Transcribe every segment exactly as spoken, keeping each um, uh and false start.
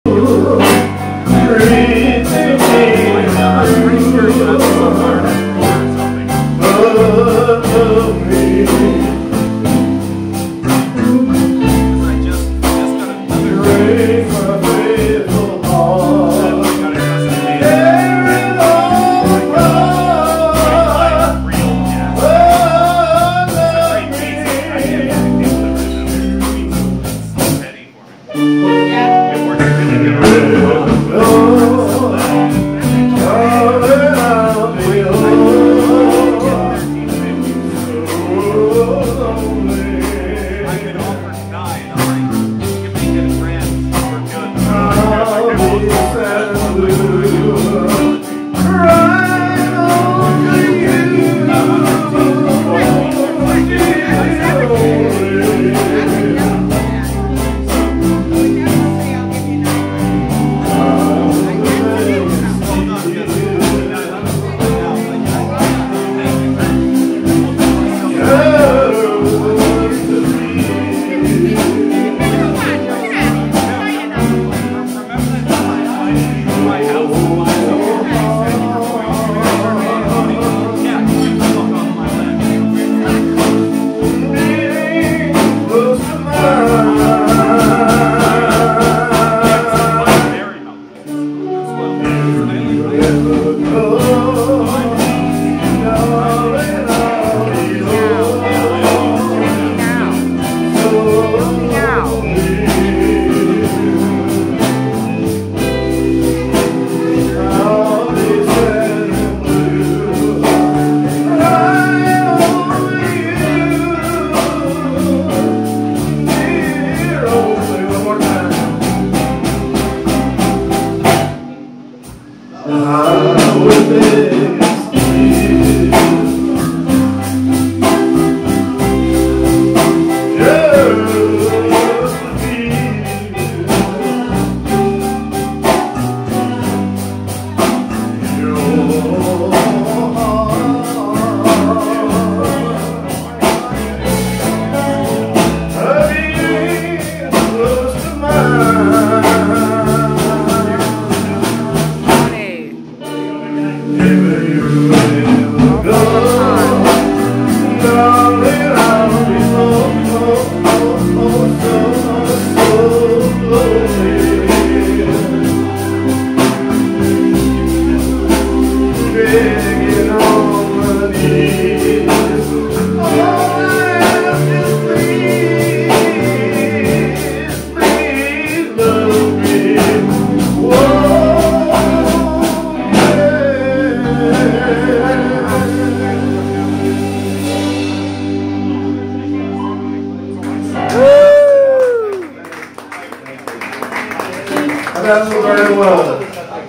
That's very well.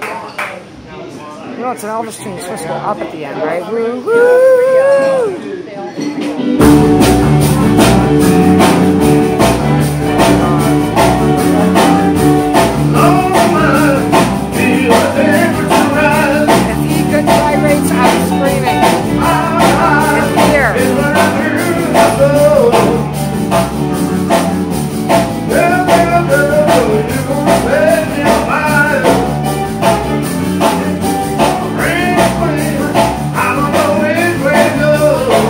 You know, it's an Elvis tune. It's supposed to go up at the end, right? Woo, woo. If he could gyrates, I'm screaming. In here. I don't know which way to go.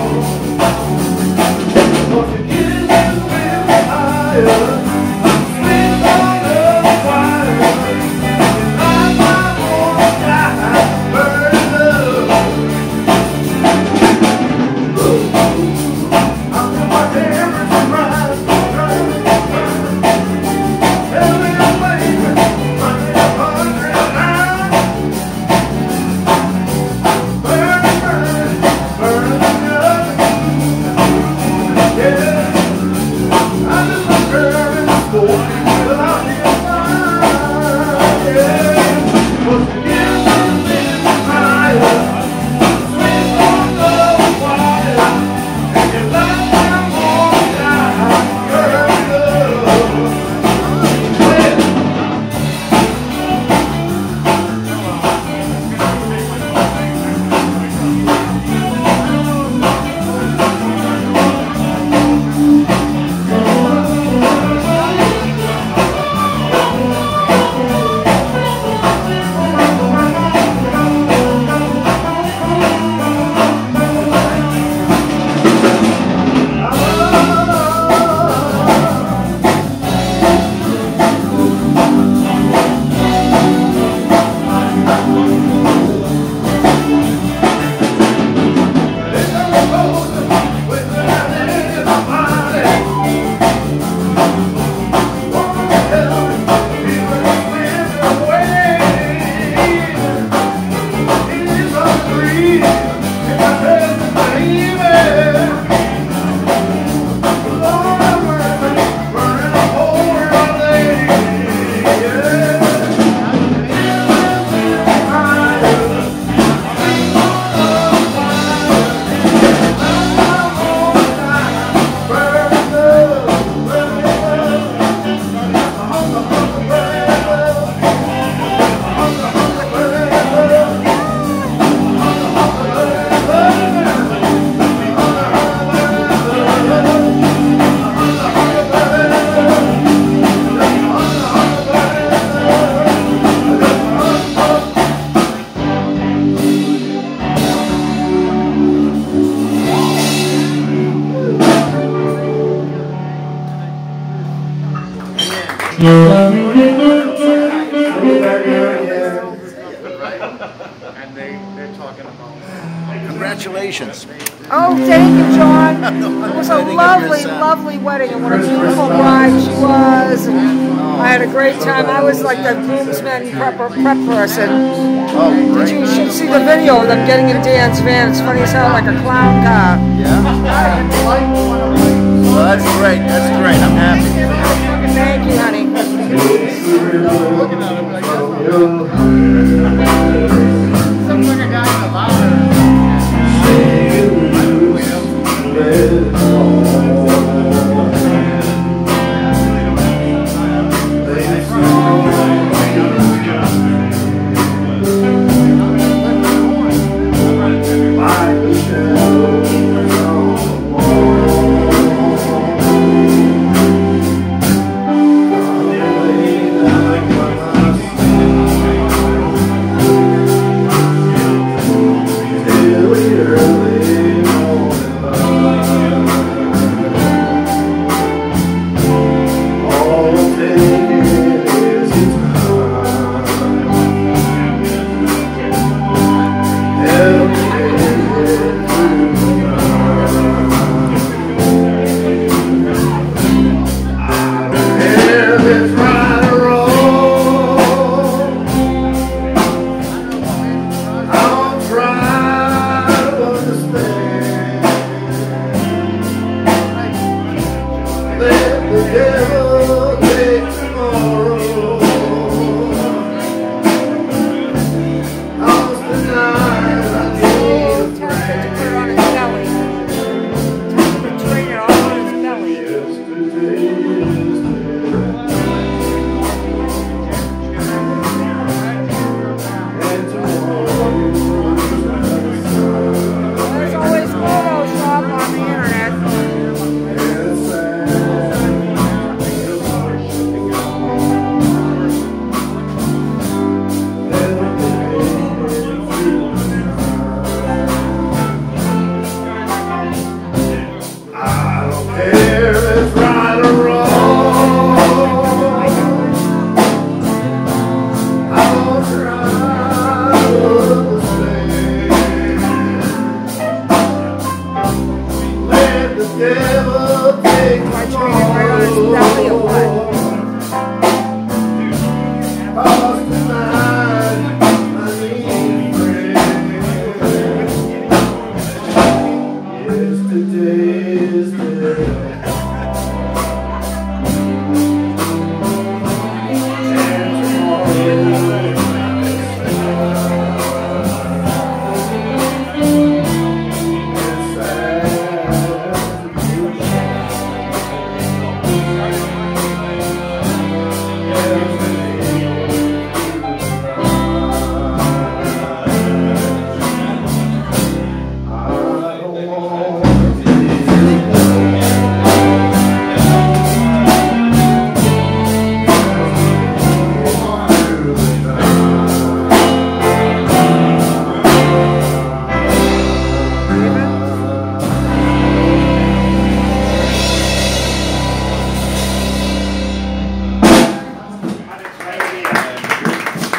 congratulations. Oh, thank you, John. No, It was a wedding lovely, address, uh, lovely wedding, and what a beautiful bride she was. And I had a great time. I was like the groomsman prep, prep person. Oh, great. You should see the video of them getting in Dan's van. It's funny as hell, like a clown car. Yeah? Well, that's great. That's great. I'm happy. Thank you, honey. Sounds like a guy in a bar.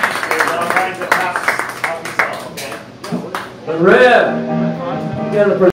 The red.